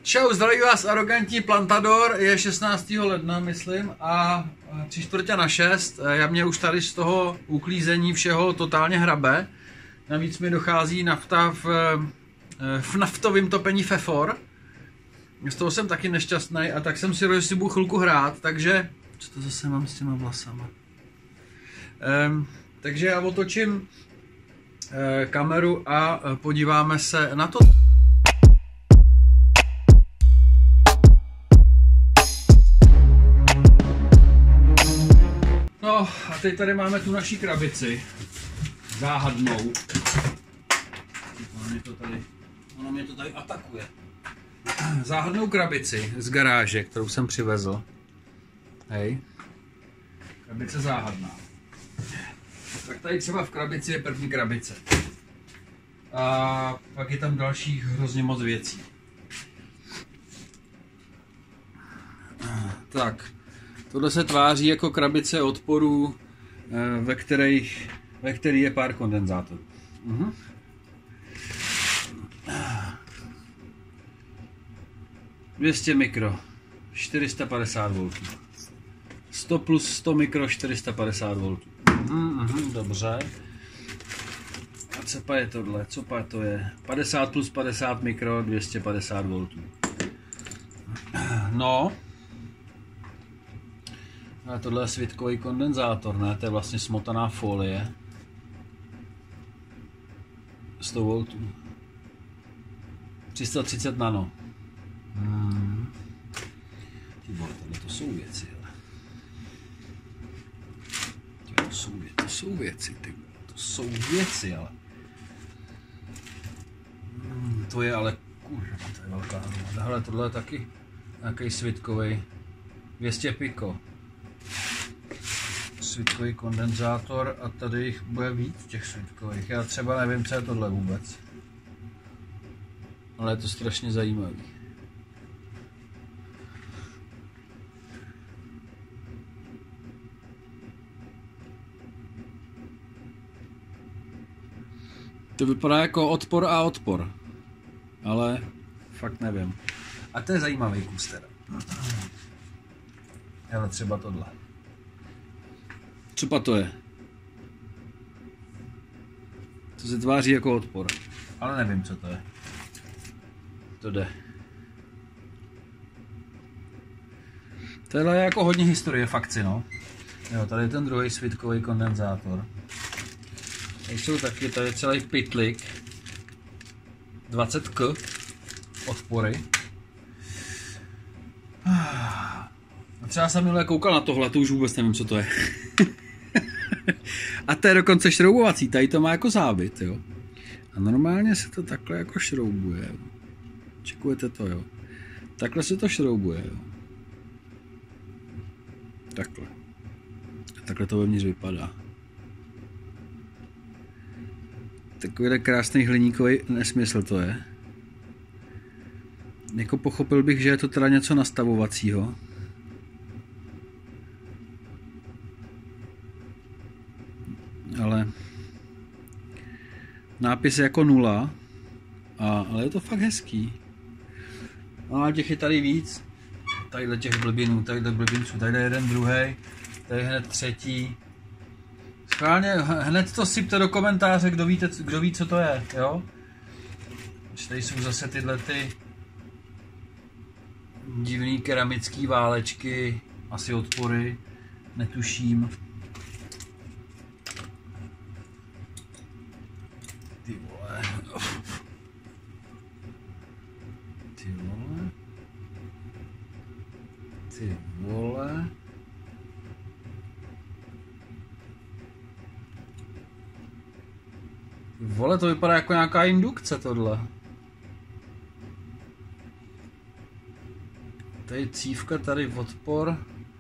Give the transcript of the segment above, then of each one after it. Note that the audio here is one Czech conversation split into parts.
Čau, zdraví vás arrogantní Plantador, je 16. ledna, myslím, a 5:45. Já mě už tady z toho uklízení všeho totálně hrabe. Navíc mi dochází nafta v naftovém topení fefor. Z toho jsem taky nešťastný a tak jsem si rozhodl, že si budu chvilku hrát, takže... Co to zase mám s těma vlasama? Takže já otočím kameru a podíváme se na to. No a teď tady máme tu naší krabici. Záhadnou. Ono mě to tady atakuje. Záhadnou krabici z garáže, kterou jsem přivezl. Hej. Krabice záhadná. Tak tady třeba v krabici je první krabice. A pak je tam dalších hrozně moc věcí. Tak. Tohle se tváří jako krabice odporů, ve který je pár kondenzátorů. 200 mikro, 450 V. 100 plus 100 mikro, 450 V. Dobře. A co pa je tohle? Co pa to je? 50 plus 50 mikro, 250 V. No. A tohle je svitkový kondenzátor, ne? To je vlastně smotaná folie. 100 V. 330 nano. Ty vole, tohle to jsou věci, ale. To jsou věci, ty vole. To jsou věci, ale. To je ale, kurva, to je velká hromada. Hele, tohle je taky nějaký svitkový. 200 piko. Svitkový kondenzátor a tady jich bude víc těch svitkových. Já třeba nevím, co je tohle vůbec. Ale je to strašně zajímavý. To vypadá jako odpor a odpor. Ale fakt nevím. A to je zajímavý kus teda. Hele, třeba tohle. Co pa to je? To se tváří jako odpor. Ale nevím, co to je. To jde. Tohle je jako hodně historie fakci, no. Jo, tady je ten druhý svitkový kondenzátor. Tady jsou taky, tady je celý pytlik. 20K odpory. Třeba jsem minule koukal na tohle, to už vůbec nevím, co to je. A to je dokonce šroubovací, tady to má jako závit, jo. A normálně se to takhle jako šroubuje, jo. Čekujete to, jo. Takhle se to šroubuje, jo. Takhle. A takhle to vevnitř vypadá. Takovýhle krásný hliníkový nesmysl to je. Jako pochopil bych, že je to teda něco nastavovacího. Ale nápis je jako 0, ale je to fakt hezký. A těch je tady víc. Tadyhle těch blbinů, tadyhle blbinců, tadyhle jeden druhý, tady hned třetí. Schválně hned to sypte do komentáře, kdo ví, co to je, jo? Tady jsou zase tyhle ty divný keramický válečky, asi odpory, netuším. Ty vole. Ty vole. Ty vole. Vole, to vypadá jako nějaká indukce tohle. Tady cívka, tady odpor.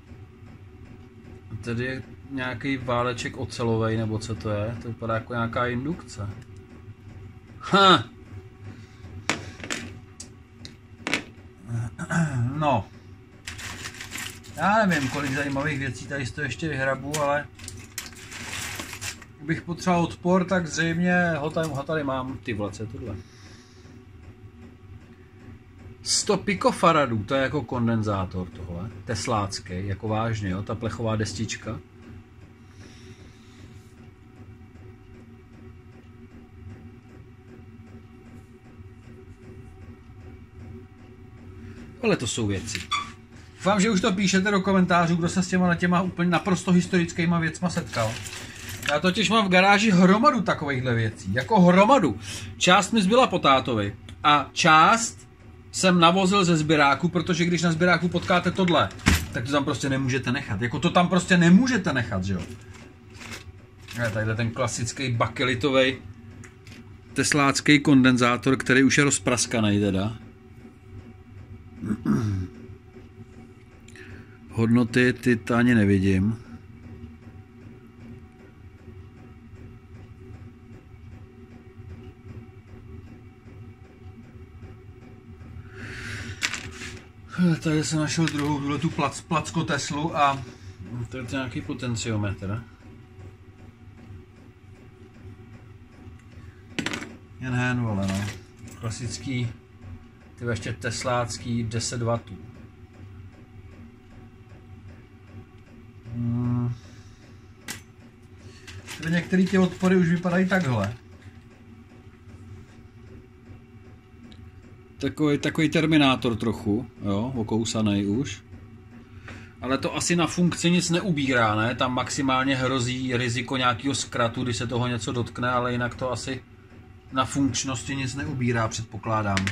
Tady je nějaký váleček ocelovej, nebo co to je. To vypadá jako nějaká indukce. No. Já nevím, kolik zajímavých věcí tady z toho ještě vyhrabu, ale kdybych potřeboval odpor, tak zřejmě ho tady mám. Ty vole, co je tohle? 100 pikofaradů, to je jako kondenzátor tohle, teslácký, jako vážně, jo, ta plechová destička. Ale to jsou věci. Doufám, že už to píšete do komentářů, kdo se s těma úplně naprosto historickýma věcma setkal. Já totiž mám v garáži hromadu takovýchhle věcí, jako hromadu. Část mi zbyla po tátovi a část jsem navozil ze sběráku, protože když na sběráku potkáte tohle, tak to tam prostě nemůžete nechat. Jako to tam prostě nemůžete nechat, že jo. Tadyhle ten klasický bakelitový teslácký kondenzátor, který už je rozpraskaný teda. Hodnoty ty ani nevidím. Tady jsem našel druhou tu placko Teslu a to je nějaký potenciometr. Jen hen, vole, no. Klasický, ty ještě teslácký 10 W. Některé ty odpory už vypadají takhle. Takový terminátor trochu, jo, okousaný už. Ale to asi na funkci nic neubírá, ne? Tam maximálně hrozí riziko nějakého zkratu, když se toho něco dotkne, ale jinak to asi na funkčnosti nic neubírá, předpokládám.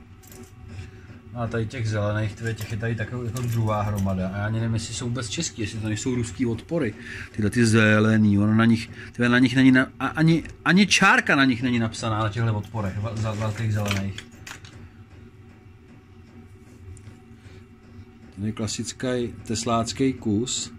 A tady těch zelených, těch je tady taková jako druhá hromada. A já ani nevím, jestli jsou vůbec český, jestli to nejsou ruský odpory. Tyhle ty zelený, ono na nich není ani čárka na nich není napsaná na těchto odporech velkých zelených. To je klasický teslácký kus.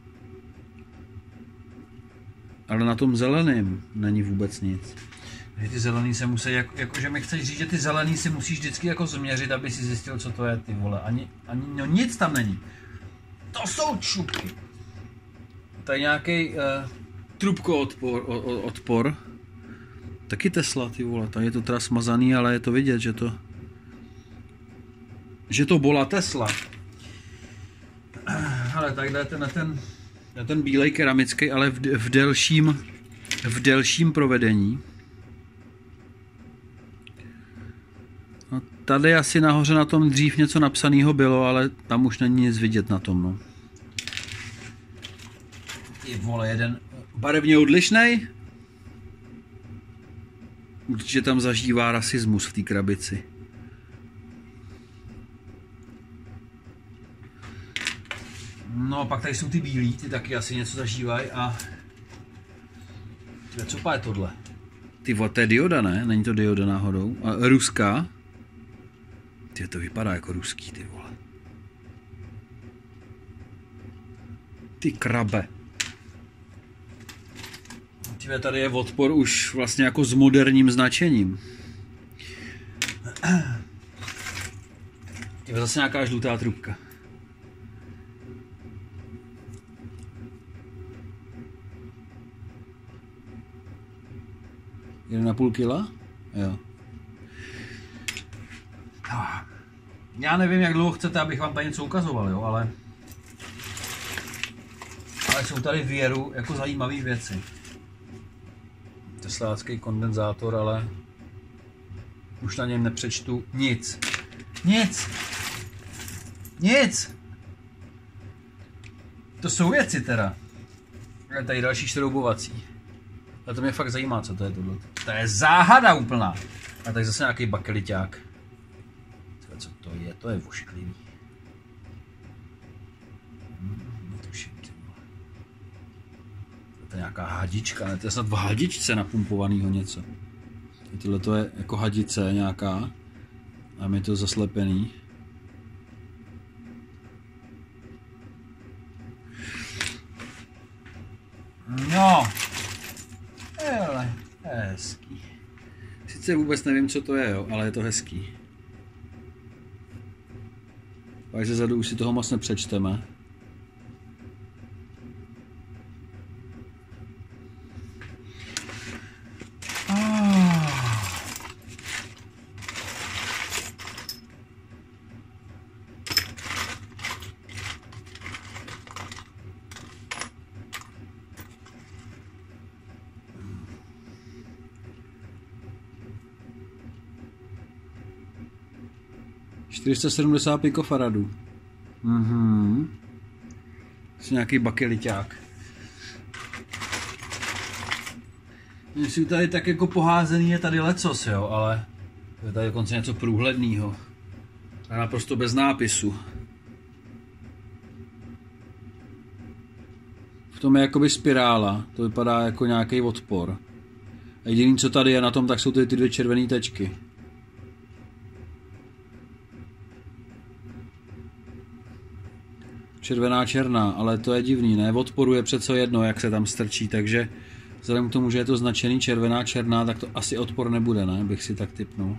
Ale na tom zeleném není vůbec nic. Ty zelený se musí, jakože mi chceš říct, že ty zelený si musíš vždycky jako změřit, aby si zjistil, co to je, ty vole. No nic tam není. To jsou čupky. Tady nějaký trubko-odpor. Taky Tesla, ty vole. Tady je to teda smazaný, ale je to vidět, že to byla Tesla. Ale takhle ten bílej keramický, ale v delším provedení. No, tady asi nahoře na tom dřív něco napsaného bylo, ale tam už není nic vidět na tom, no. Ty vole, jeden barevně odlišnej. Určitě tam zažívá rasismus v té krabici. No a pak tady jsou ty bílí, ty taky asi něco zažívají a... Co je tohle? Ty vole, to je dioda, ne? Není to dioda náhodou? A ruská? Ty, to vypadá jako ruský, ty vole. Ty krabe. Ty, tady je odpor už vlastně jako s moderním značením. Ty, zase nějaká žlutá trubka. 1,5 kila? Jo. Já nevím, jak dlouho chcete, abych vám tady něco ukazoval, jo, ale jsou tady v Věru jako zajímavé věci. Teslácký kondenzátor, ale už na něm nepřečtu nic. Nic! To jsou věci teda. Je tady další šroubovací. A to mě fakt zajímá, co to je tohle. To je záhada úplná. A tady zase nějaký bakeliťák. Co to je? To je vošklivý. Netuším, ty vole. To je nějaká hadička, ne? To je snad v hadičce napumpovanýho něco. Tohle to je jako hadice nějaká. A mi to zaslepený. No. Hele, hezký. Sice vůbec nevím, co to je, jo, ale je to hezký. Pak ze zadu už si toho moc nepřečteme. 470 pikofaradů. Jsi nějaký bakeliťák. Jsou tady tak jako poházený, je tady lecos, jo, ale je tady dokonce něco průhledného. A naprosto bez nápisu. V tom je jakoby spirála, to vypadá jako nějaký odpor. A jediný, co tady je na tom, tak jsou ty dvě červené tečky. Červená, černá, ale to je divný, ne? V odporu je přece jedno, jak se tam strčí, takže vzhledem k tomu, že je to značený červená, černá, tak to asi odpor nebude, ne? Bych si tak tipnul.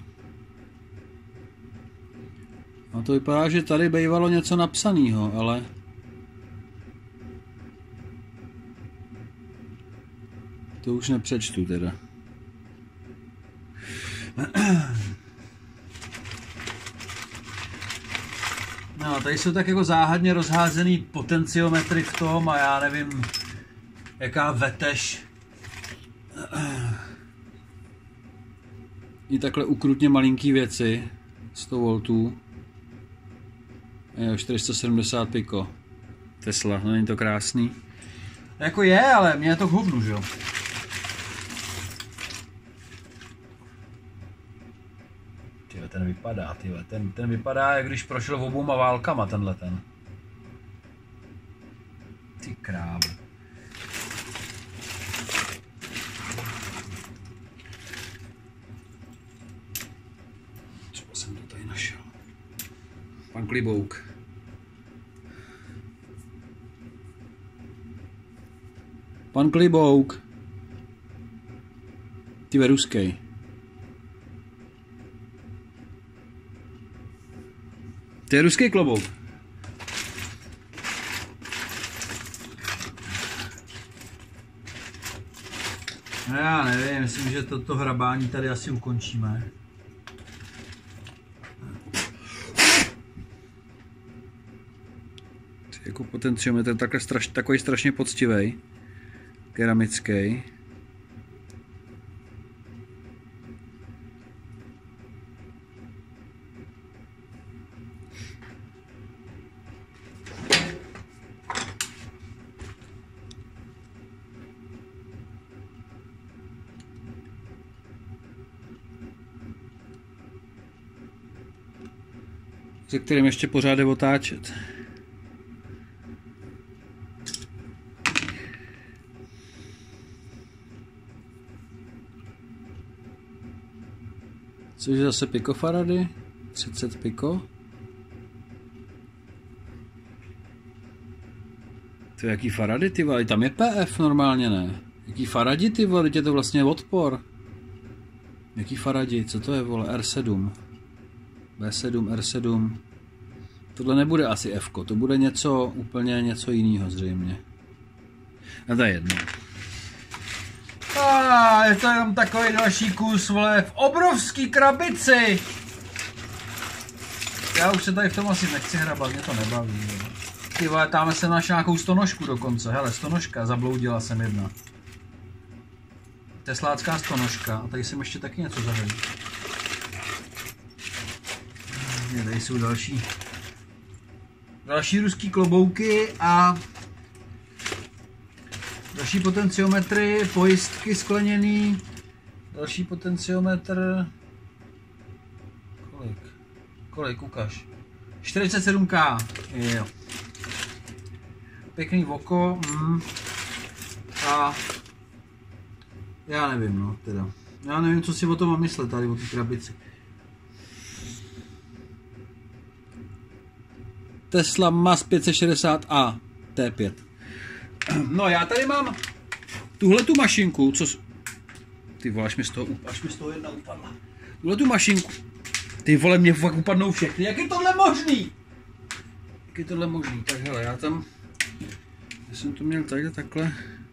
A to vypadá, že tady bývalo něco napsaného, ale... To už nepřečtu teda. No, tady jsou tak jako záhadně rozházený potenciometry v tom a já nevím, jaká vetež. I takhle ukrutně malinký věci, 100 V. Jo, 470 piko. Tesla, no není to krásný. Jako je, ale mě je to k hovnu, že jo. Tyhle, ten vypadá, tyhle. Ten vypadá, jak když prošel obouma válkama, tenhle ten. Ty krávo. Co jsem to tady našel? Pan Klibouk. Pan Klibouk. Ty ve ruskej. To je ruský klobouk. No já nevím, myslím, že toto hrabání tady asi ukončíme. Jako potenciometr takový strašně poctivý. Keramický. Se kterým ještě pořád jde otáčet. Což je zase pikofarady, 30 piko. To je jaký farady, ty vole, tam je PF normálně, ne? Jaký faradi, ty vole, je to vlastně odpor. Jaký faradi, co to je, vole, R7. B7, R7. Tohle nebude asi F, to bude úplně něco jiného zřejmě. A to je jedno. Je to jenom takový další kus, vole, v obrovský krabici. Já už se tady v tom asi nechci hrabat, mě to nebaví. Ty vole, tam jsem našel nějakou stonožku dokonce, hele, stonožka, zabloudila jsem jedna. Teslácká stonožka, a tady jsem ještě taky něco zahodil. Tady jsou další ruský klobouky a další potenciometry, pojistky skleněný, další potenciometr, kolik, ukaž, 47K, jo, pěkný oko, a já nevím, no, teda, já nevím, co si o tom mám myslet tady, o té krabici. Tesla MAS 560A T5. No já tady mám tuhletu mašinku, ty vole, až mi z toho jedna upadla. Tuhletu mašinku. Ty vole, mě fakt upadnou všechny. Jak je tohle možný? Tak hele, já jsem to měl tady takhle.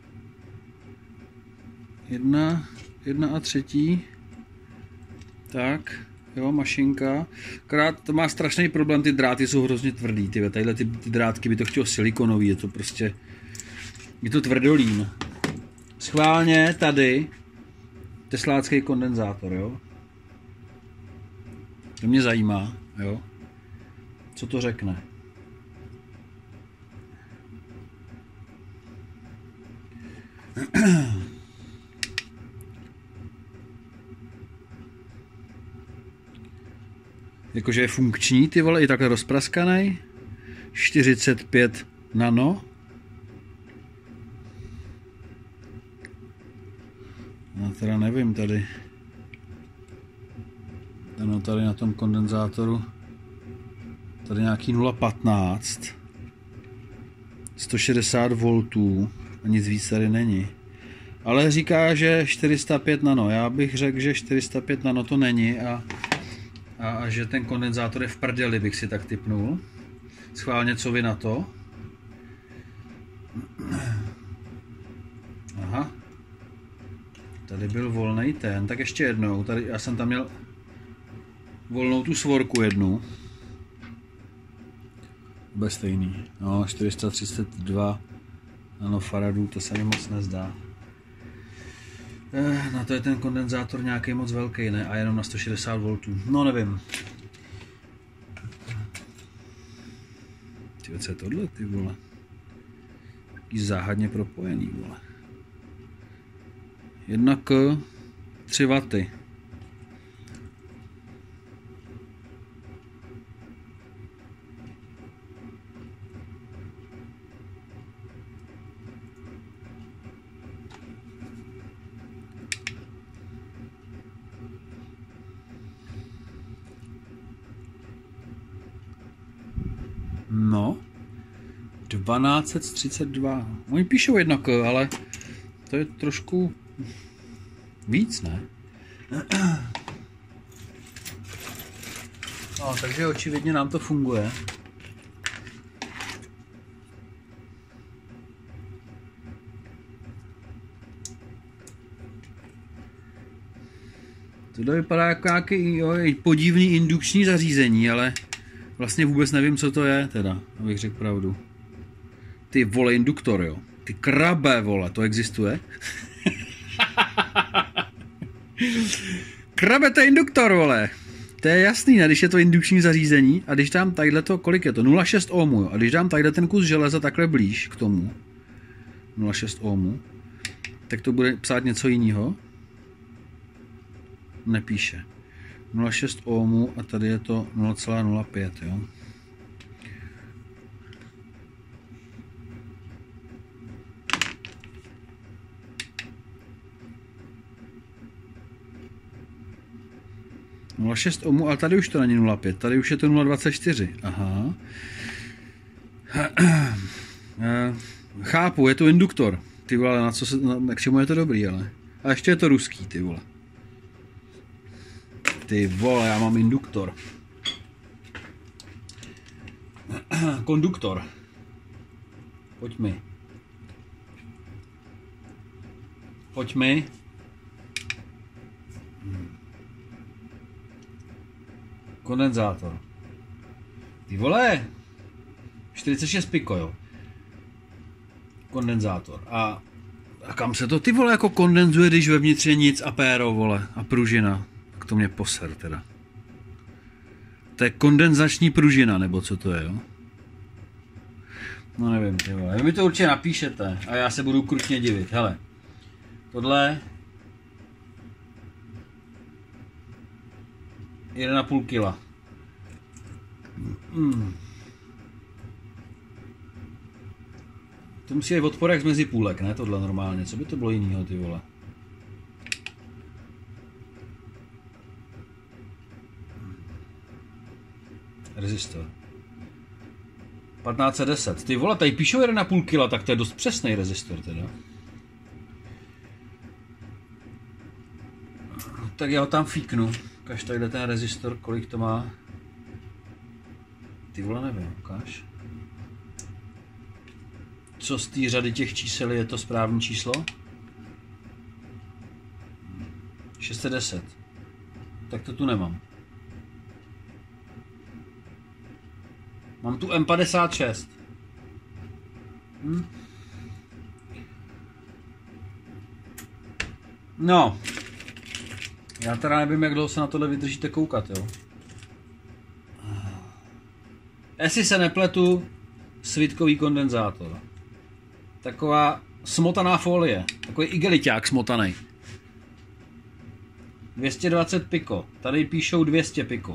Jedna a třetí. Tak. Jo, mašinka. Akorát to má strašný problém, ty dráty jsou hrozně tvrdý, tadyhle ty drátky by to chtělo silikonový, je to prostě, je to tvrdolín. Schválně tady teslácký kondenzátor, jo. To mě zajímá, jo. co to řekne. Jakože je funkční, ty vole, i takhle rozpraskanej. 45 nano. Já teda nevím tady. Ano, tady na tom kondenzátoru. Tady nějaký 0,15. 160 V. A nic víc tady není. Ale říká, že 405 nano. Já bych řekl, že 405 nano to není a že ten kondenzátor je v prdeli, bych si tak tipnul. Schválně, co vy na to? Aha. Tady byl volný ten, tak ještě jednou. Tady, já jsem tam měl volnou tu svorku jednu. Bez stejný. No, 432 nanofaradů, to se mi moc nezdá. Na to je ten kondenzátor nějaký moc velký, ne? A jenom na 160 V. No nevím. Tyjo, co je tohle, ty vole? Taký záhadně propojený, vole. 1 k 3 W. No, 1232. Oni píšou 1 k, ale to je trošku víc, ne? No, takže očividně nám to funguje. Tohle vypadá jako nějaký podivný indukční zařízení, ale vlastně vůbec nevím, co to je, teda, abych řekl pravdu. Ty vole, induktor, jo. Ty krabe, vole, to existuje? Krabe, to je induktor, vole. To je jasný, ne? Když je to indukční zařízení a když dám takhle to, kolik je to? 0,6 ohmů, jo. A když dám takhle ten kus železa takhle blíž k tomu, 0,6 ohmů, tak to bude psát něco jiného? Nepíše. 0,6 ohmů a tady je to 0,05, jo. Nula 6 ohmů, ale tady už to není 0,5, tady už je to 0,24. Aha. Chápu, je to induktor. Ty vole, na co se, k čemu je to dobrý, ale. A ještě je to ruský, ty vole. Ty vole, já mám induktor. Konduktor. Pojď mi. Pojď mi. Kondenzátor. Ty vole. 46 piko, jo. Kondenzátor. A kam se to ty vole jako kondenzuje, když vevnitř je nic a péro, vole. A pružina. Tak to mě poser teda. To je kondenzační pružina, nebo co to je, jo? No nevím, ty vole. Vy mi to určitě napíšete a já se budu krutně divit. Hele. Tohle 1,5 kg. To musí být odpor jak z mezipůlek, ne? Tohle normálně. Co by to bylo jinýho, ty vole? Rezistor. 1510. Ty vole, tady píšou 1,5 kg, tak to je dost přesný rezistor teda. Tak já ho tam fíknu. Ukaž tady ten rezistor, kolik to má. Ty vole, nevím, ukáž. Co z té řady těch čísel je to správné číslo? 610. Tak to tu nemám. Mám tu M56. No. Já teda nevím, jak dlouho se na tohle vydržíte koukat, jo. Jestli se nepletu, svitkový kondenzátor. Taková smotaná folie. Takový igeliťák smotaný. 220 piko. Tady píšou 200 piko.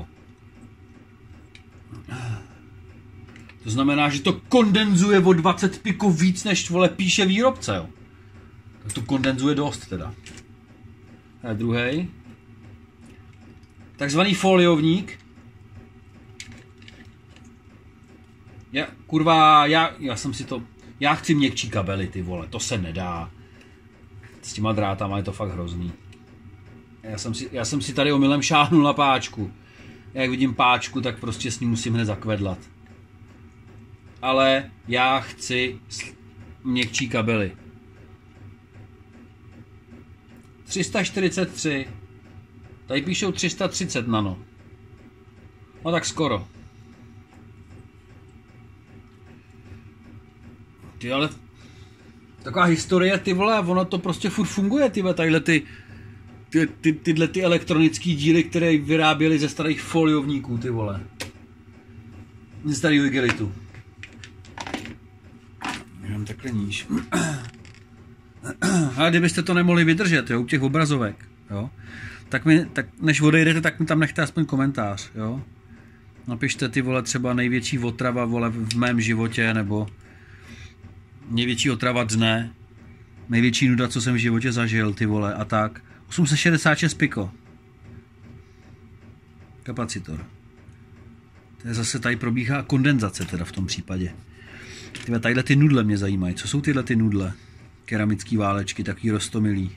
To znamená, že to kondenzuje o 20 piko víc, než vole píše výrobce. Jo. Tak to kondenzuje dost teda. A druhý. Takzvaný foliovník. Já jsem si to... Já chci měkčí kabely, ty vole, to se nedá. S těma drátama je to fakt hrozný. Já jsem si tady omylem šáhnul na páčku. Jak vidím páčku, tak prostě s ním musím hned zakvedlat. Ale já chci měkčí kabely. 343. Tady píšou 330 nano. No tak skoro. Ty ale... Taková historie, ty vole, ono to prostě furt funguje, ty vole, tyhle ty elektronické díly, které vyráběly ze starých foliovníků, ty vole. Ze starého igelitu. Jenom takhle níž. Ale kdybyste to nemohli vydržet, jo, u těch obrazovek, jo, tak než odejdete, tak mi tam nechte aspoň komentář, jo. Napište, ty vole, třeba největší otrava, vole, v mém životě, nebo největší otrava dne, největší nuda, co jsem v životě zažil, ty vole, a tak. 866 piko. Kapacitor. To je zase, tady probíhá kondenzace teda v tom případě. Tadyhle ty nudle mě zajímají. Co jsou tyhle ty nudle? Keramický válečky, takový roztomilý.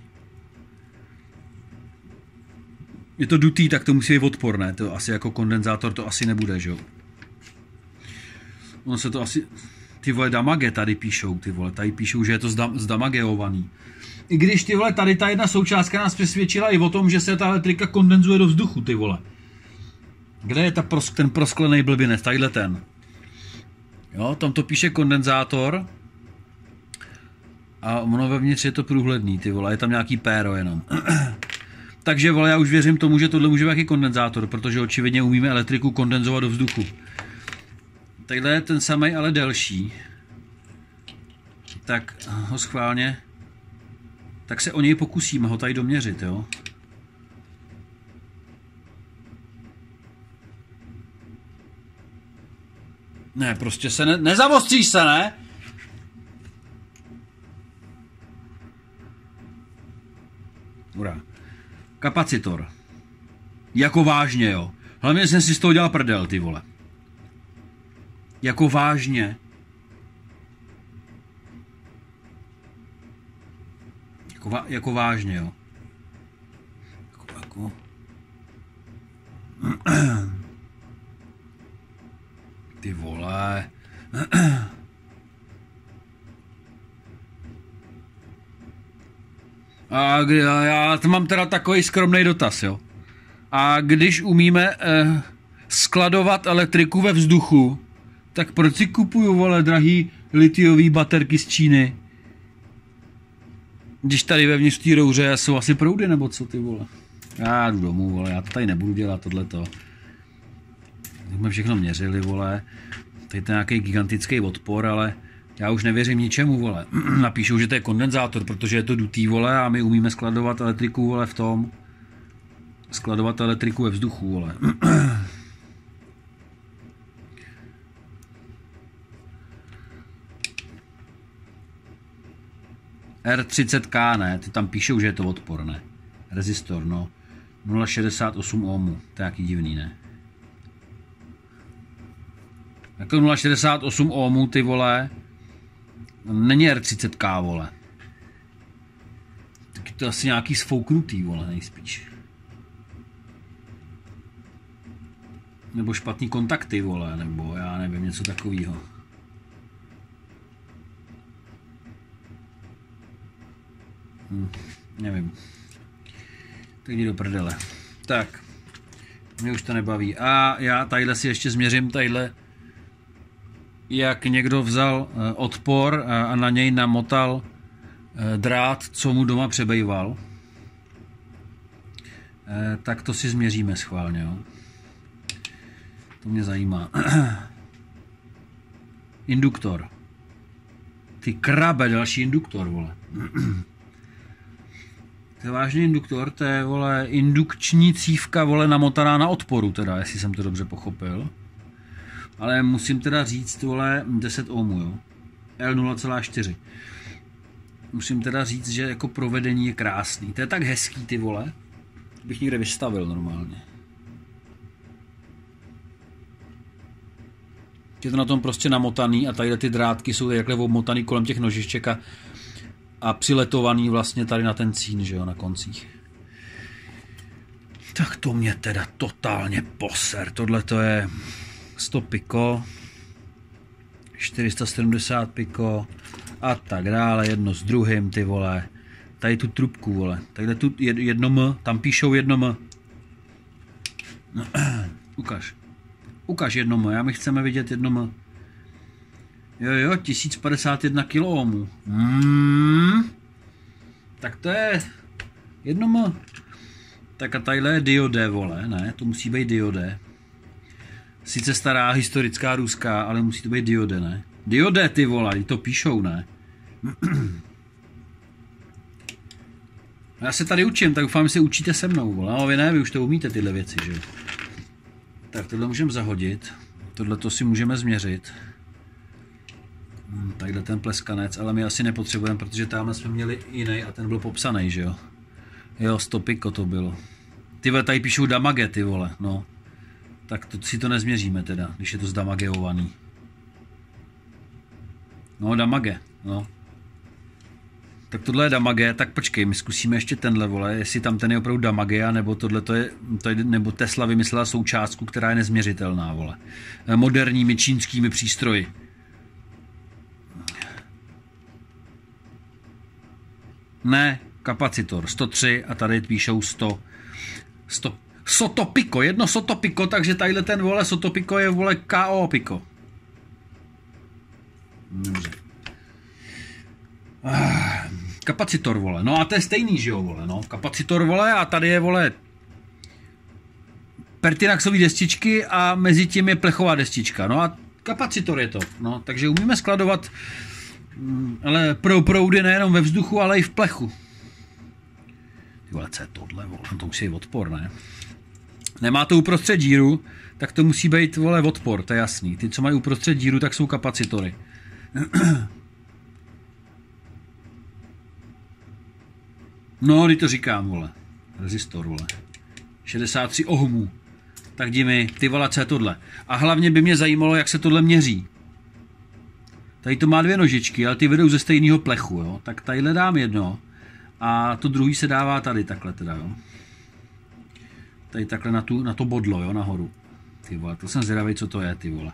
Je to dutý, tak to musí být odporné. To asi jako kondenzátor to asi nebude, že jo? Ono se to asi... Ty vole, damage tady píšou, ty vole. Tady píšou, že je to zdamageovaný. I když, ty vole, tady ta jedna součástka nás přesvědčila i o tom, že se ta elektrika kondenzuje do vzduchu, ty vole. Kde je ten prosklený blbinec? Tadyhle ten. Jo, tam to píše kondenzátor. A ono vevnitř je to průhledný, ty vole. Je tam nějaký péro jenom. Takže, vole, já už věřím tomu, že tohle může být jaký kondenzátor, protože očividně umíme elektriku kondenzovat do vzduchu. Takhle je ten samej, ale delší. Tak ho schválně. Tak se o něj pokusíme ho tady doměřit, jo. Ne, prostě se nezavostříš se, ne? Urá. Kapacitor. Jako vážně, jo. Hlavně jsem si z toho dělal prdel, ty vole. Jako vážně. Jako vážně, jo. Jako... Ty vole. A já mám teda takový skromný dotaz, jo. A když umíme skladovat elektriku ve vzduchu, tak proč si kupuju, vole, drahý litiový baterky z Číny? Když tady vevnitř té rouře jsou asi proudy, nebo co, ty vole? Já jdu domů, vole, já to tady nebudu dělat, tohleto. Tak jsme všechno měřili, vole. Tady to je nějaký gigantický odpor, ale já už nevěřím ničemu, vole. Napíšou, že to je kondenzátor, protože je to dutý, vole, a my umíme skladovat elektriku, vole, v tom. Skladovat elektriku ve vzduchu, vole. R30K, ne, ty tam píšou, že je to odporné. Rezistor, no. 0,68 ohmů, to je jaký divný, ne? Jako 0,68 ohmů, ty vole, není R30K, vole. Tak to asi nějaký sfouknutý, vole, nejspíš. Nebo špatný kontakty, vole, nebo já nevím, něco takového. Nevím. Tak jdi do prdele. Tak. Mě už to nebaví. A já tadyhle si ještě změřím tadyhle, jak někdo vzal odpor a na něj namotal drát, co mu doma přebejval. Tak to si změříme schválně. Jo. To mě zajímá. Induktor. Ty krabe, další induktor, vole. To je vážný induktor, to je, vole, indukční cívka, vole, namotaná na odporu, teda, jestli jsem to dobře pochopil. Ale musím teda říct, vole, 10 ohmů, jo. L0,4. Musím teda říct, že jako provedení je krásný. To je tak hezký, ty vole. Bych někde vystavil normálně. Je to na tom prostě namotaný a tady ty drátky jsou takhle obmotaný kolem těch nožiček a přiletovaný vlastně tady na ten cín, že jo, na koncích. Tak to mě teda totálně poser. Tohle to je 100 piko, 470 piko a tak dále, jedno s druhým, ty vole. Tady tu trubku, vole. Tadyhle tu jedno M, tam píšou jedno M. No, ukaž. Ukaž jedno M, my chceme vidět jedno M. Jo, 1051 kOhmů. Tak to je jedno M. Tak a tadyhle je diode, vole, ne, to musí být diode. Sice stará, historická, ruská, ale musí to být diode, ne? Diode, ty vole, to píšou, ne? Já se tady učím, tak doufám, že se učíte se mnou, vole. No, vy ne, vy už to umíte, tyhle věci, že? Tak, tohle můžeme zahodit. Tohle to si můžeme změřit. Takhle ten pleskanec, ale my asi nepotřebujeme, protože tamhle jsme měli jiný a ten byl popsaný, že jo? Jo, 100 piko to bylo. Ty vole, tady píšou damage, ty vole, no. Tak to si to nezměříme teda, když je to zdamageovaný. No, damage, no. Tak tohle je damage, tak počkej, my zkusíme ještě tenhle, vole, jestli tam ten je opravdu damage, nebo tohle to je, nebo Tesla vymyslela součástku, která je nezměřitelná, vole. Moderními čínskými přístroji. Ne, kapacitor, 103 a tady píšou 100. Sotopiko, jedno sotopiko, takže tadyhle ten, vole, sotopiko je, vole, KO piko. Dobře. Kapacitor, vole, no a to je stejný, že jo, vole, no, kapacitor, vole, a tady je, vole, pertinaxové destičky a mezi tím je plechová destička, no a kapacitor je to, no, takže umíme skladovat, ale proudy nejenom ve vzduchu, ale i v plechu. Ty vole, co je tohle, vole, to musí být odpor, ne? Nemá to uprostřed díru, tak to musí být, vole, odpor, to je jasný. Ty, co mají uprostřed díru, tak jsou kapacitory. No, teď to říkám, vole. Rezistor, vole. 63 ohmů. Tak jdi mi, ty vole, co je tohle. A hlavně by mě zajímalo, jak se tohle měří. Tady to má dvě nožičky, ale ty vedou ze stejného plechu, jo. Tak tadyhle dám jedno. A to druhý se dává tady, takhle teda, jo. Tady takhle na to bodlo, jo, nahoru. Ty vole, to jsem zvědavý, co to je, ty vole.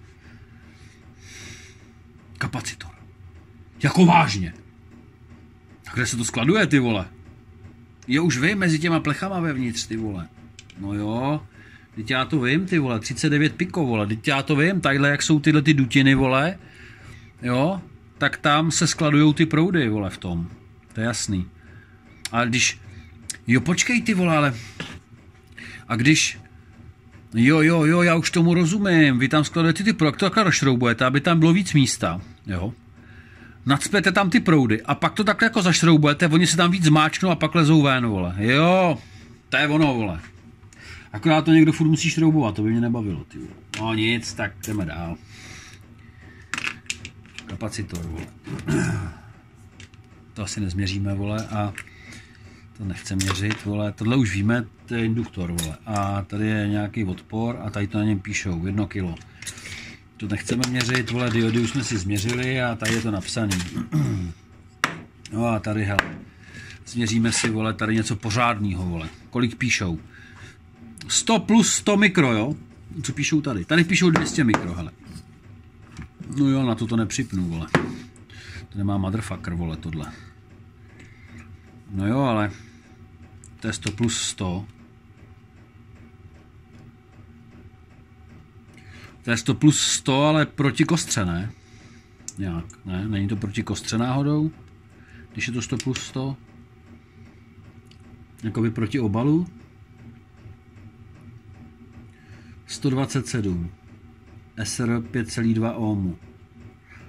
Kapacitor. Jako vážně. A kde se to skladuje, ty vole? Jo, už vím, mezi těma plechama vevnitř, ty vole. No jo, teď já to vím, ty vole, 39 piko, vole, teď já to vím, tadyhle, jak jsou tyhle ty dutiny, vole, jo, tak tam se skladujou ty proudy, vole, v tom. To je jasný. A když, jo, počkej, ty vole, ale, a když, jo, já už tomu rozumím, vy tam skladujete ty proudy, jak to takhle rozšroubujete, aby tam bylo víc místa, jo. Nacpete tam ty proudy a pak to takhle jako zašroubujete, oni se tam víc zmáčknou a pak lezou ven, vole. Jo, to je ono, vole. Akorát to někdo furt musí šroubovat, to by mě nebavilo, ty vole. No nic, tak jdeme dál. Kapacitor, vole. To asi nezměříme, vole, a to nechce měřit, vole. Tohle už víme, to je induktor, vole. A tady je nějaký odpor a tady to na něm píšou, 1 kilo. To nechceme měřit, vole, diody už jsme si změřili a tady je to napsaný. No a tady, hele, změříme si, vole, tady něco pořádného, vole. Kolik píšou? 100 plus 100 mikro, jo? Co píšou tady? Tady píšou 200 mikro, hele. No jo, na to nepřipnu, vole. To nemá motherfucker, vole, tohle. No jo, ale to je 100 plus 100. To je 100 plus 100, ale proti kostře, ne? Nějak, ne? Není to proti kostře náhodou? Když je to 100 plus 100? Jakoby proti obalu? 127. SR 5,2 ohmu.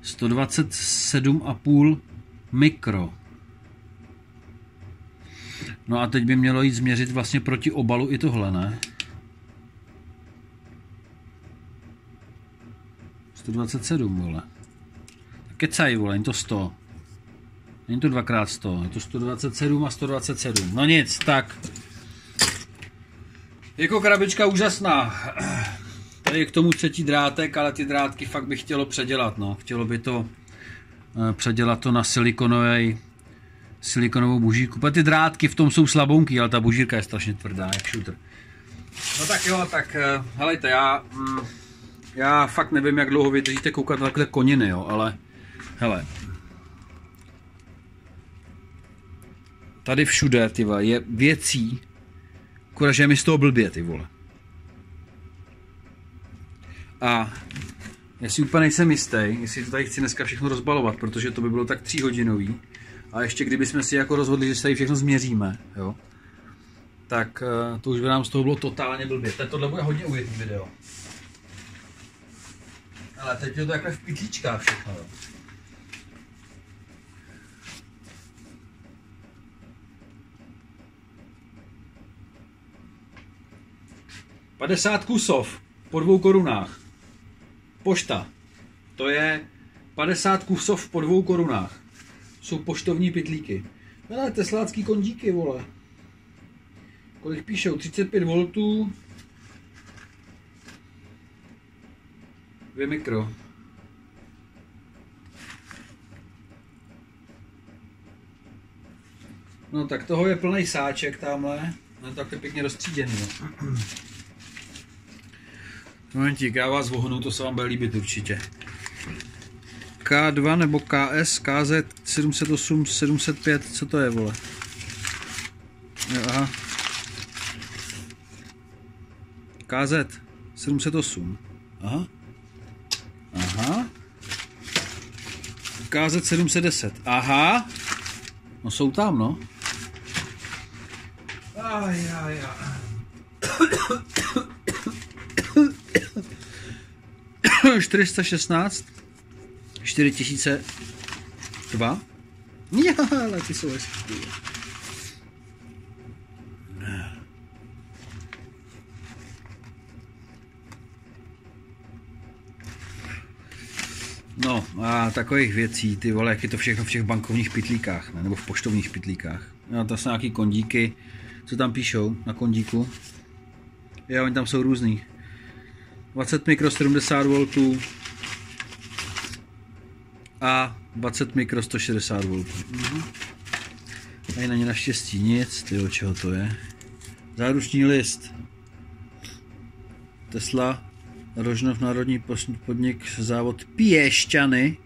127,5 mikro. No a teď by mělo jít změřit vlastně proti obalu i tohle, ne? 127, vole. Kecaj, vole, není to 100. Není to 2x100, je to 127 a 127. No nic, tak. Jako krabička úžasná. Tady je k tomu třetí drátek, ale ty drátky fakt bych chtělo předělat, no. Chtělo by to předělat to na silikonovou bužírku. Ty drátky v tom jsou slabounky, ale ta bužírka je strašně tvrdá, jak šutr. No tak jo, tak helejte, já fakt nevím, jak dlouho vydržíte koukat na takhle koniny, jo, ale hele. Tady všude, ty vole, je věcí, akorát, že je mi z toho blbě, ty vole. A já si úplně nejsem jistý, jestli to tady chci dneska všechno rozbalovat, protože to by bylo tak 3hodinový. A ještě kdybychom si jako rozhodli, že se tady všechno změříme, jo, tak to už by nám z toho bylo totálně blbě. Tohle bude hodně ujetý video. Ale teď je to takhle v pytlíčkách všechno, jo. $50 kusov po 2 korunách. Pošta. To je 50 kusov po 2 korunách. Jsou poštovní pytlíky. Ale teslácký kondíky, vole. Kolik píšou? 35 V. 2 mikro. No tak toho je plný sáček tamhle. No tak je pěkně rozstříděný. No. Momentík, já vás vohnu, to se vám bude líbit určitě. K2 nebo KS, KZ 708, 705, co to je, vole? Jo, aha. KZ 708, aha. Aha. KZ 710, aha. No jsou tam, no. 416 4002. Já, ale ty jsou hezký. No a takových věcí, ty vole, jak je to všechno v těch bankovních pytlíkách, ne? Nebo v poštovních pytlíkách. No, to jsou nějaký kondíky, co tam píšou na kondíku. Jo, oni tam jsou různý. 20 mikro 70 V a 20 mikro 160 V. Tady není naštěstí nic, tyjo, čeho to je. Záruční list. Tesla, Rožnov národní podnik, závod Piešťany.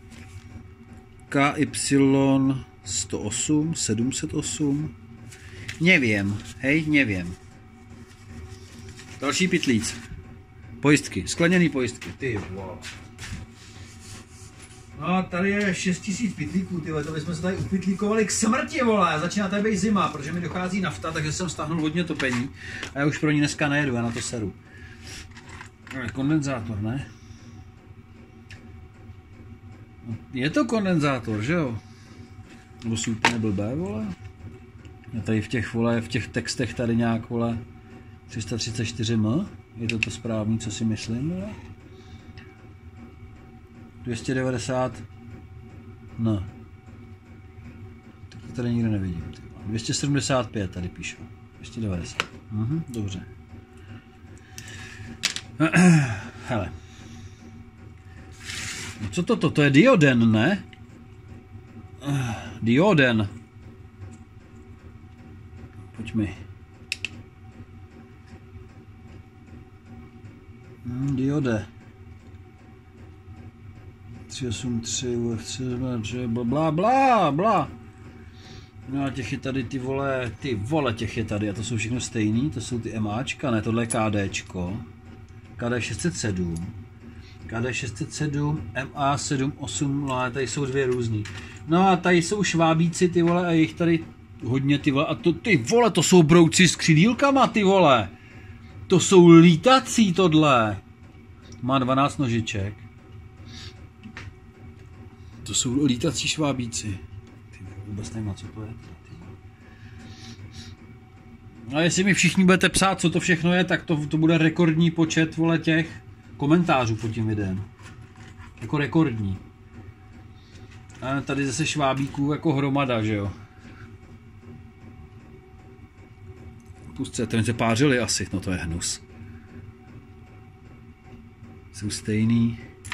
KY 108, 708. Nevím, hej, nevím. Další pytlíc. Pojistky, skleněný pojistky, ty wow. No tady je 6000 pytlíků, tyhle, to bychom se tady upytlíkovali k smrti, vole, začíná tady být zima, protože mi dochází nafta, takže jsem stáhnul hodně topení a já už pro ní dneska nejedu, já na to seru. Kondenzátor, ne? Je to kondenzátor, že jo? Nebo jsou úplně blbé, vole? Je tady v těch, vole, v těch textech tady nějak, vole, 334M? Je to správný, co si myslím, vole? 290 no. Tak to tady nikde nevidím. 275 tady píšu. 290. Dobře. Hele. No co to? To je dioden, ne? Dioden. Pojď mi. Diode. 383 UFC, bla bla bla. No a těch je tady ty vole těch je tady a to jsou všechno stejný, to jsou ty MAčka, ne, tohle je KDčko. KD 607. KD 607, MA 78, no tady jsou dvě různý. No a tady jsou švábíci ty vole a jich tady hodně ty vole a to ty vole, to jsou brouci s křidílkama ty vole. To jsou lítací tohle. Má 12 nožiček. To jsou lítací švábíci. Ty vůbec nevím, co to je. A jestli mi všichni budete psát, co to všechno je, tak to bude rekordní počet, vole, těch komentářů pod tím videem. Jako rekordní. A tady zase švábíků jako hromada, že jo. Pustce, ten se pářili asi, no to je hnus. Jsou stejný.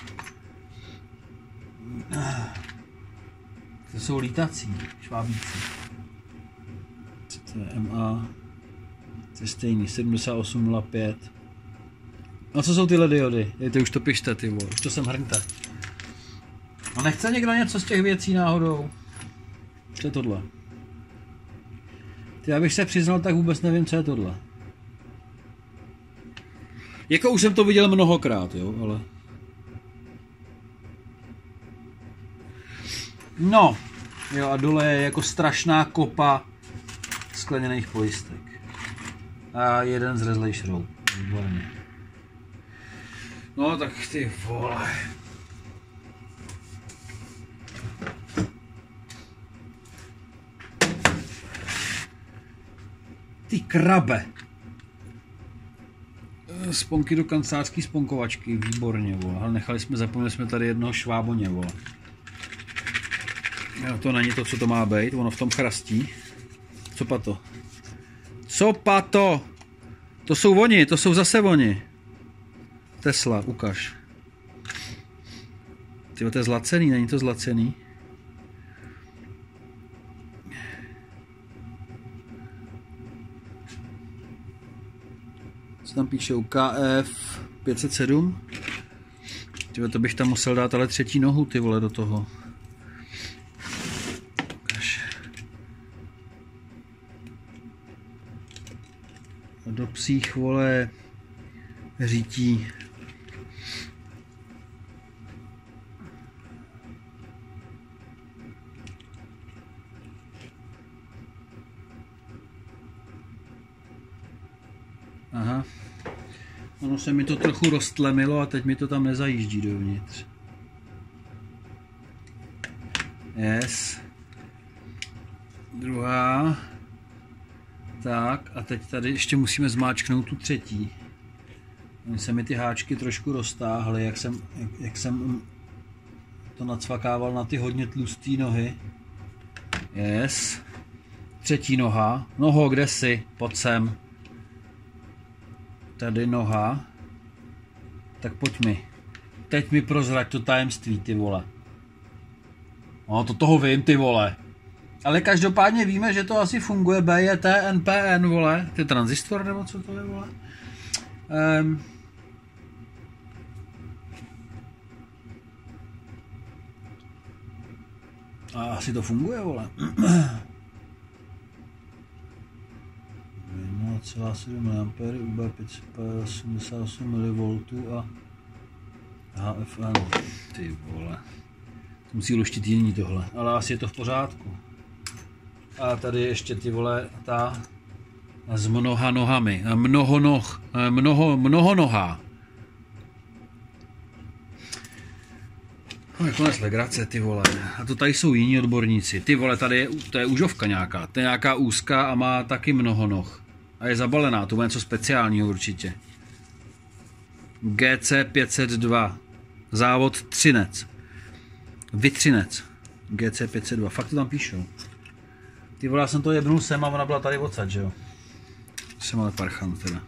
To jsou lítací švábíci. Co to je? MA. To je stejný, 7805. No co jsou tyhle diody? Ty už to pište, ty vole, už to sem hrňte. A nechce někdo něco z těch věcí náhodou? Co je tohle? Ty, abych se přiznal, tak vůbec nevím, co je tohle. Jako už jsem to viděl mnohokrát, jo, ale... No, jo, a dole je jako strašná kopa skleněných pojistek. A jeden zrezlej šroub. Výborně. No tak ty vole. Ty krabe. Sponky do kancelářské sponkovačky, výborně, vole. Ale zapomněli jsme tady jednoho šváboně, vole. Jo, to není to, co to má být, ono v tom chrastí. Co pato? Co pato? To jsou oni, to jsou zase oni. Tesla, ukaž. Tyjo, to je zlacený, není to zlacený? Co tam píše? KF 507? Tyjo, to bych tam musel dát ale třetí nohu, ty vole, do toho. Ukaž. Do psích, vole, řítí. Aha. Ono se mi to trochu roztlemilo a teď mi to tam nezajíždí dovnitř. Yes. Druhá. Tak a teď tady ještě musíme zmáčknout tu třetí. Oni se mi ty háčky trošku roztáhly, jak jsem to nacvakával na ty hodně tlusté nohy. Yes. Třetí noha. Noho, kde jsi? Pojď sem. Tady noha. Tak pojď mi. Teď mi prozrať to tajemství, ty vole. No, to toho vím, ty vole. Ale každopádně víme, že to asi funguje. BJT, NPN, vole. Ty tranzistor, nebo co to je, vole? A asi to funguje, vole. 0,7 A, UB 588 mV a HFN. Ty vole. To musí luštit jiný tohle, ale asi je to v pořádku. A tady ještě ty vole, ta s mnoha nohami, mnoho nohá. No, konec legrace, ty vole. A to tady jsou jiní odborníci. Ty vole, tady to je užovka nějaká. To je nějaká úzká a má taky mnoho noh. A je zabalená, to bude něco speciálního určitě. GC 502. Závod Třinec. Vytřinec. GC 502. Fakt to tam píšou. Ty vole, já jsem to jebnul sem a ona byla tady odsad, že jo? Jsem ale parchant teda.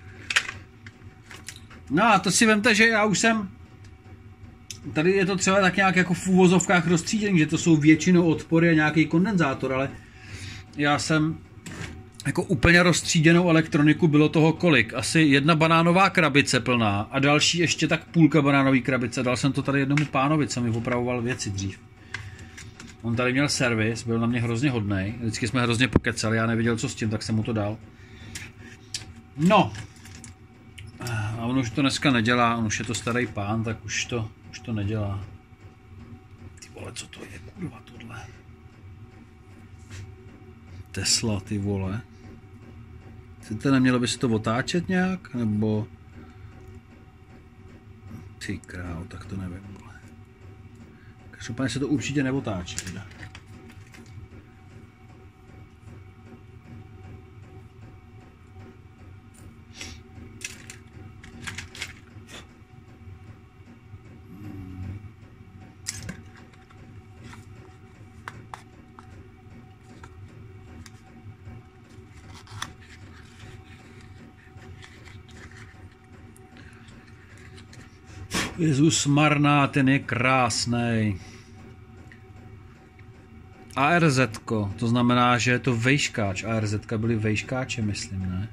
No a to si vemte, že já už jsem... Tady je to třeba tak nějak jako v úvozovkách rozstříděný, že to jsou většinou odpory a nějaký kondenzátor, ale já jsem jako úplně rozstříděnou elektroniku, bylo toho kolik? Asi jedna banánová krabice plná a další ještě tak půlka banánové krabice. Dal jsem to tady jednomu pánovi, co mi opravoval věci dřív. On tady měl servis, byl na mě hrozně hodnej, vždycky jsme hrozně pokecali, já nevěděl, co s tím, tak jsem mu to dal. No. A on už to dneska nedělá, on už je to starý pán, tak už to nedělá. Ty vole, co to je, kurva, tohle? Tesla, ty vole. Chcete, nemělo by se to otáčet nějak, nebo... Ty král, tak to nevím, vole. Každopádně se to určitě neotáčí. Jezus marná, ten je krásný. ARZ, to znamená, že je to vejškáč. ARZ byly vejškáče, myslím, ne?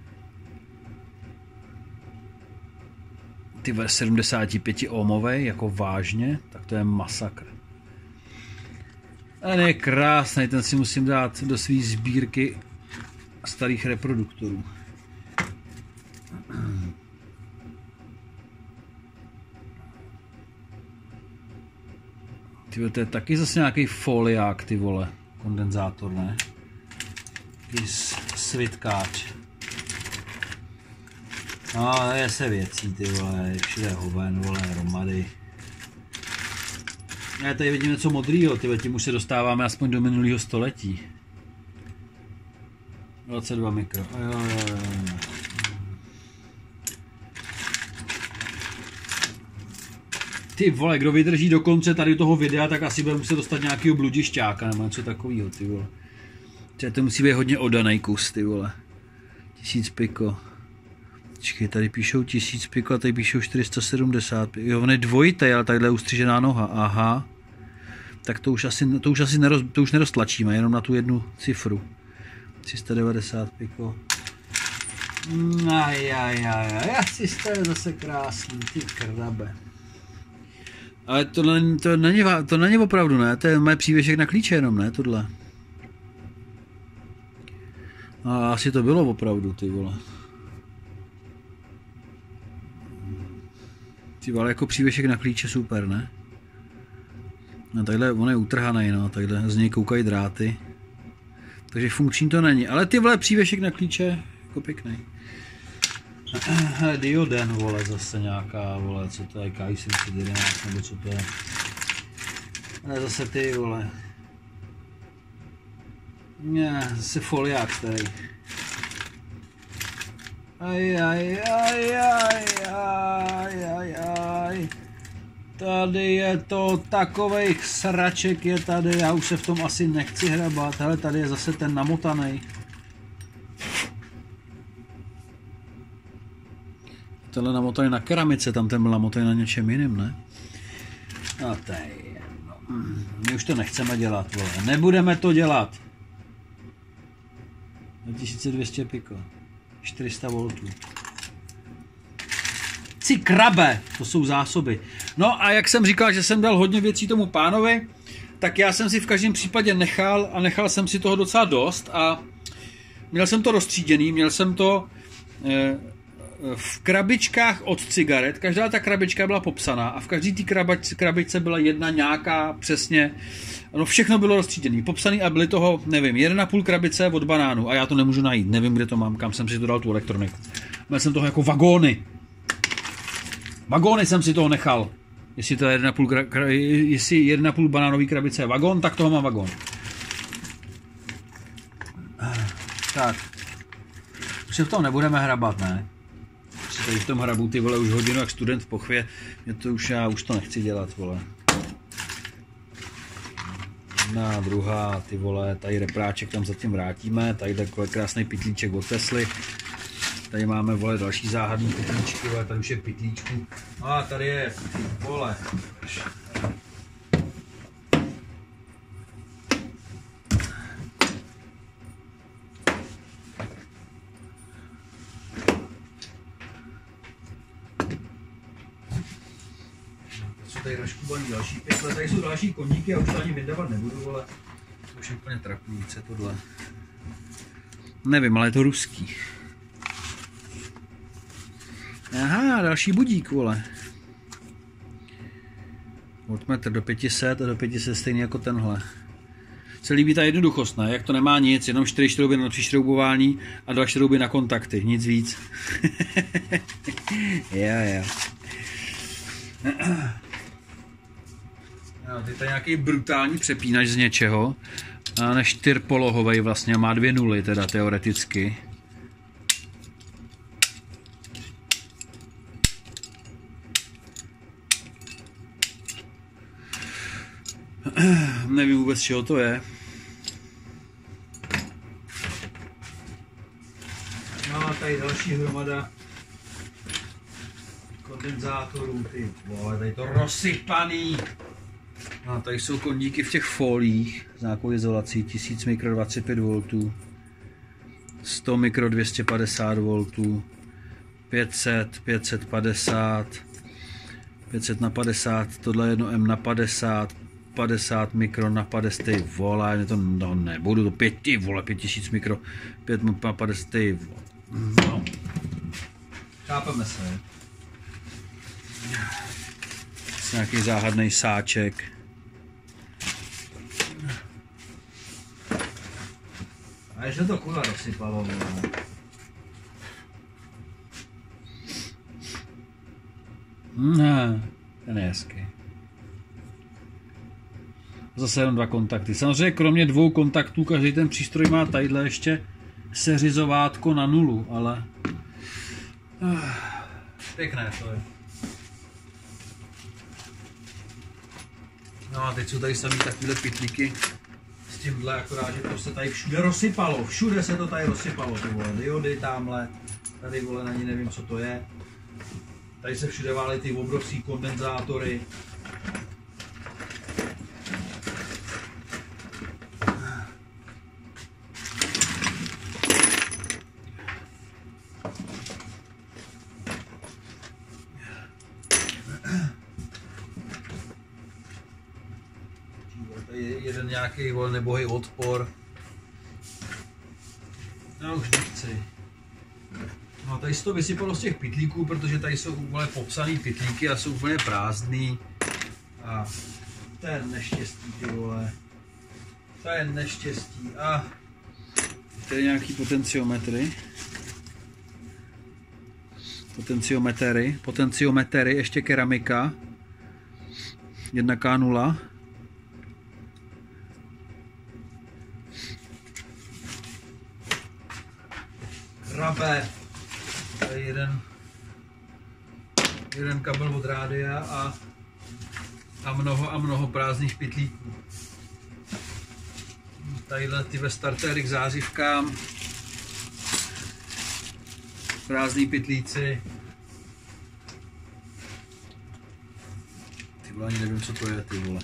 Ty 75 ohmovej, jako vážně, tak to je masakr. Ten je krásný, ten si musím dát do své sbírky starých reproduktorů. Tyhle, to je taky zase nějaký foliák, ty vole, kondenzátor, ne? Taký svitkáč. No, je se věcí, ty vole, je všude hoven, vole, hromady. Já tady vidím něco modrýho, tyhle, tím už se dostáváme aspoň do minulého století. 22 mikro, jo. Ty vole, kdo vydrží do konce tady toho videa, tak asi bude muset dostat nějakýho bludišťáka nebo něco takového, ty vole. To musí být hodně oddaný kus, ty vole. 1000 piko. Počkej, tady píšou 1000 piko a tady píšou 470. Jo, on je dvojitý, ale tadyhle je ustřižená noha. Aha. Tak to už neroztlačíme, jenom na tu jednu cifru. 390 piko. Asi to je zase krásný, ty krabe. Ale to není opravdu, ne? To je moje přívěšek na klíče jenom, ne? Tohle. A asi to bylo opravdu, ty vole. Ty vole, jako přívěšek na klíče super, ne? No tadyhle, on je utrhaný, no, tadyhle z něj koukají dráty. Takže funkční to není, ale ty vole, přívěšek na klíče, jako pěkný. Dioden, vole, zase nějaká, vole, co to je, K711, nebo co to je. Ale zase ty, vole. Ne, zase foliák tady. Tady je to, takovejch sraček je tady, já už se v tom asi nechci hrabat, hele, tady je zase ten namotaný. Tenhle namotaný na keramice, tam ten byl namotaný na něčem jiným, ne? No to je jedno. My už to nechceme dělat, vole. Nebudeme to dělat. 2200 piko. 400 V. Ci krabe, to jsou zásoby. No a jak jsem říkal, že jsem dal hodně věcí tomu pánovi, tak já jsem si v každém případě nechal jsem si toho docela dost a měl jsem to rozstříděný, měl jsem to v krabičkách od cigaret, každá ta krabička byla popsaná a v každé té krabičce byla jedna nějaká přesně, no všechno bylo rozstříděné, popsaný a byly toho, nevím, 1,5 krabice od banánu a já to nemůžu najít, nevím, kde to mám, kam jsem si to dal tu elektroniku. Měl jsem toho jako vagóny. Vagóny jsem si toho nechal. Jestli to je 1,5 banánový krabice je vagón, tak toho mám vagón. Tak. Už se v tom nebudeme hrabat, ne? Si tady v tom hrabu, ty vole, už hodinu jak student v pochvě. Já už to nechci dělat, vole. Jedna, druhá, ty vole, tady repráček tam zatím vrátíme. Tady takový krásný pytlíček od Tesly. Tady máme, vole, další záhadný pytlíčky, vole, tady už je pytlíčku. A tady je, vole. Tady raškubaný další pytle, tady jsou další koníky, já už to ani vydávat nebudu, vole. To už je úplně trapný, co je tohle. Nevím, ale je to ruský. Aha, další budík, vole. Voltmetr do 500 a do 500 stejný jako tenhle. Se líbí ta jednoduchost, ne? Jak to nemá nic, jenom 4 šrouby na přišroubování a 2 šrouby na kontakty, nic víc. Jo. No, to je nějaký brutální přepínač z něčeho. Než čtyřpolohovej vlastně, má 2 nuly teda teoreticky. Nevím vůbec, čeho to je. No a tady další hromada kondenzátorů, ty vole, tady to rozsypaný. No, tady jsou kondíky v těch foliích s nějakou izolací, 1000 mikro 25 V, 100 mikro 250 V, 500, 550, 500 na 50, tohle je 1M na 50, 50 mikro na 50, ty vole, to no, nebudu, to 5, ty vole, 5000 mikro, 5 na 50, ty vole. No. Chápeme se. Nějaký záhadný sáček. A ještě to kurva rozsypalo, vole. Ne, ten je hezký. Zase jenom 2 kontakty. Samozřejmě kromě 2 kontaktů každý ten přístroj má tadyhle ještě seřizovátko na 0, ale pěkné to je. No a teď jsou tady samý takovýhle pytlíky s tímhle, akorát, že to se tady všude rozsypalo. Všude se to tady rozsypalo, ty vole, diody tamhle, tady vole na ní nevím co to je. Tady se všude válí ty obrovský kondenzátory. Jeden nějaký nebohý odpor. No už nechci. No tady se to vysypalo z těch pytlíků, protože tady jsou vole popsaný pytlíky a jsou úplně prázdný. A to je neštěstí, ty vole. To je neštěstí. A tady nějaký potenciometry. Potenciometry, ještě keramika. 1K0. Rabe, tady jeden kabel od rádia a mnoho prázdných pytlíků. Tadyhle ty ve startéry k zářivkám, prázdný pytlíci. Ty vole, ani nevím co to je, ty vole.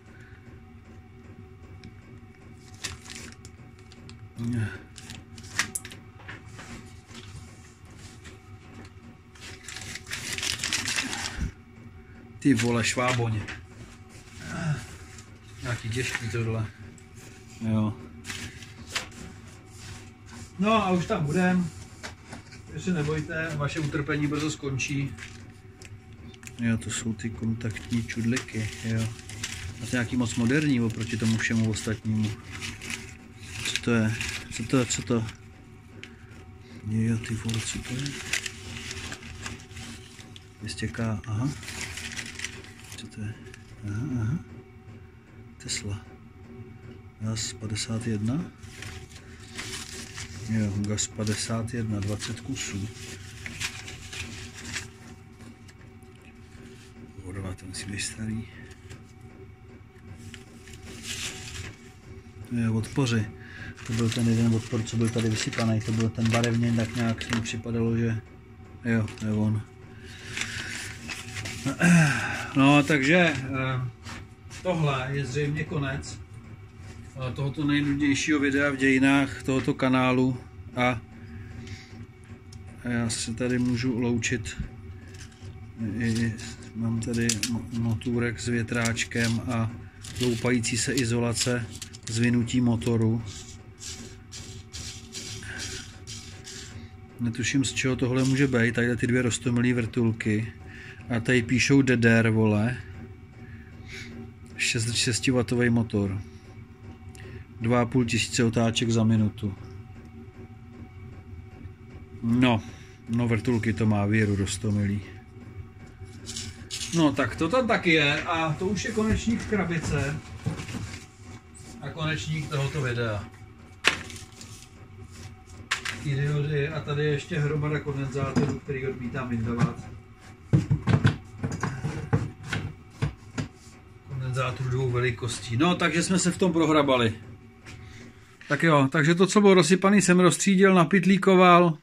Ty vole, šváboně. Nějaký těžký tohle. Jo. No a už tam budem. Ještě nebojte, vaše utrpení brzo skončí. Jo, to jsou ty kontaktní čudliky, jo. A to je nějaký moc moderní oproti tomu všemu ostatnímu. Co to je? Co to? Jo, ty vole, co to je? 200K, aha. Co to je? Aha. Tesla. GAZ 51. Jo, GAZ 51, 20 kusů. Vodová, to musí být starý. Jo, odpoři. To byl ten jeden odpor, co byl tady vysypaný. To byl ten barevně, tak nějak se mi připadalo, že jo, to je on. No, takže tohle je zřejmě konec tohoto nejnudnějšího videa v dějinách tohoto kanálu a já se tady můžu loučit. Mám tady motůrek s větráčkem a loupající se izolace z vynutí motoru. Netuším, z čeho tohle může být, tady ty 2 roztomilé vrtulky. A tady píšou DDR, vole. 6W motor. 2500 otáček za minutu. No vrtulky to má, věru roztomilý. No tak to tam taky je a to už je konečník krabice a konečník tohoto videa. Diody a tady je ještě hromada kondenzátorů, který odmítám vyndovat. Kondenzátor dvou velikostí. No, takže jsme se v tom prohrabali. Tak jo, takže to, co bylo rozsypaný, jsem rozstřídil, napytlíkoval.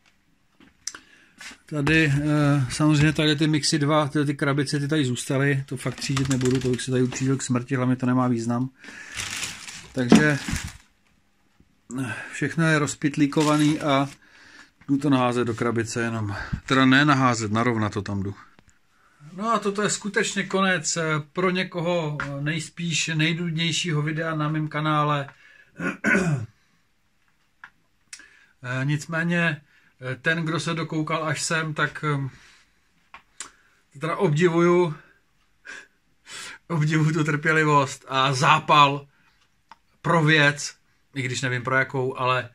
Tady samozřejmě tady ty Mixy 2, ty krabice, ty tady zůstaly. To fakt třídit nebudu, to bych se tady utřídil k smrti, hlavně to nemá význam. Takže všechno je rozpytlíkovaný a jdu to naházet do krabice jenom. Teda ne naházet, narovnat to tam jdu. No a toto je skutečně konec pro někoho nejspíš nejdůležitějšího videa na mém kanále. Nicméně ten, kdo se dokoukal až sem, tak teda obdivuju tu trpělivost a zápal pro věc, i když nevím pro jakou, ale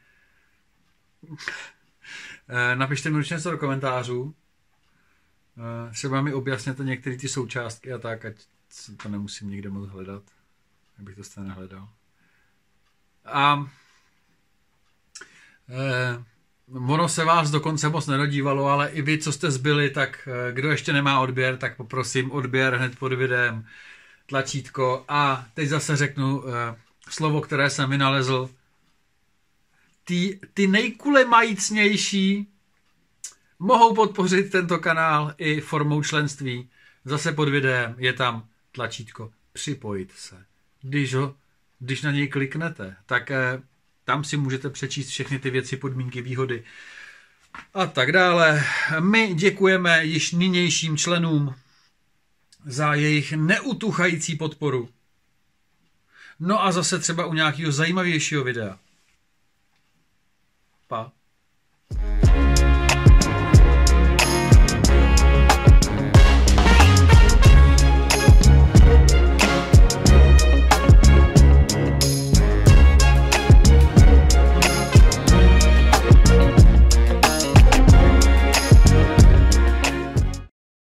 napište mi určitě něco do komentářů. Třeba mi objasněte některé ty součástky a tak, ať to nemusím nikde moc hledat, abych to stejně nehledal. A ono se vás dokonce moc nedodívalo, ale i vy, co jste zbyli, tak kdo ještě nemá odběr, tak poprosím odběr hned pod videem, tlačítko a teď zase řeknu slovo, které jsem vynalezl. Ty nejkulemajícnější mohou podpořit tento kanál i formou členství. Zase pod videem je tam tlačítko připojit se. Když na něj kliknete, tak tam si můžete přečíst všechny ty věci, podmínky, výhody a tak dále. My děkujeme již nynějším členům za jejich neutuchající podporu. No a zase třeba u nějakého zajímavějšího videa. Pa.